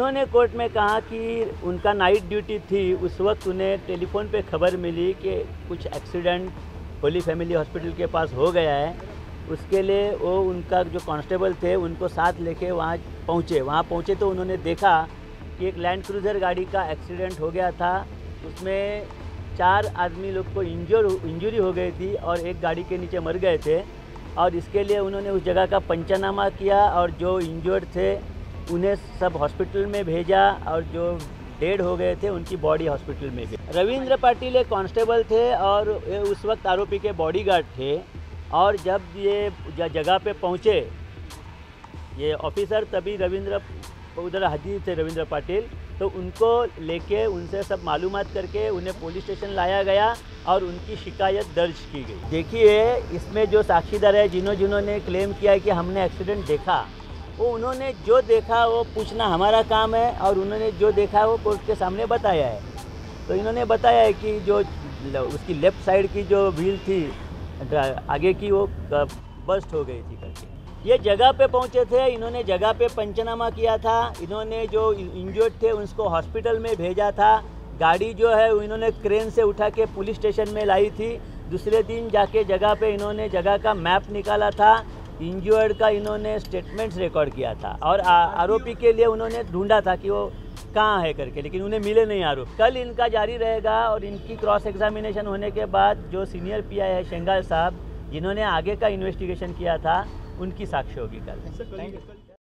उन्होंने कोर्ट में कहा कि उनका नाइट ड्यूटी थी, उस वक्त उन्हें टेलीफोन पे खबर मिली कि कुछ एक्सीडेंट होली फैमिली हॉस्पिटल के पास हो गया है। उसके लिए वो उनका जो कांस्टेबल थे उनको साथ लेके वहाँ पहुँचे तो उन्होंने देखा कि एक लैंड क्रूज़र गाड़ी का एक्सीडेंट हो गया था। उसमें 4 आदमी लोग को इंजरी हो गई थी और एक गाड़ी के नीचे मर गए थे। और इसके लिए उन्होंने उस जगह का पंचनामा किया और जो इंजर्ड थे उन्हें सब हॉस्पिटल में भेजा और जो डेड हो गए थे उनकी बॉडी हॉस्पिटल में गई। रविंद्र पाटिल एक कांस्टेबल थे और उस वक्त आरोपी के बॉडीगार्ड थे। और जब ये जगह पे पहुँचे ये ऑफिसर, तभी उधर हाजिर थे रविंद्र पाटिल, तो उनको लेके उनसे सब मालूमात करके उन्हें पुलिस स्टेशन लाया गया और उनकी शिकायत दर्ज की गई। देखिए, इसमें जो साक्षीदार है जिन्होंने क्लेम किया है कि हमने एक्सीडेंट देखा, वो उन्होंने जो देखा वो पूछना हमारा काम है और उन्होंने जो देखा वो कोर्ट के सामने बताया है। तो इन्होंने बताया है कि जो उसकी लेफ़्ट साइड की जो व्हील थी आगे की वो बस्ट हो गई थी करके। ये जगह पे पहुंचे थे, इन्होंने जगह पे पंचनामा किया था, इन्होंने जो इंजर्ड थे उसको हॉस्पिटल में भेजा था। गाड़ी जो है इन्होंने क्रेन से उठा के पुलिस स्टेशन में लाई थी। दूसरे दिन जाके जगह पे इन्होंने जगह का मैप निकाला था, इंजर्ड का इन्होंने स्टेटमेंट्स रिकॉर्ड किया था और आरोपी के लिए उन्होंने ढूंढा था कि वो कहाँ है करके, लेकिन उन्हें मिले नहीं आरोप। कल इनका जारी रहेगा और इनकी क्रॉस एग्जामिनेशन होने के बाद जो सीनियर पीआई है शेंगाल साहब, जिन्होंने आगे का इन्वेस्टिगेशन किया था, उनकी साक्ष्य होगी कल।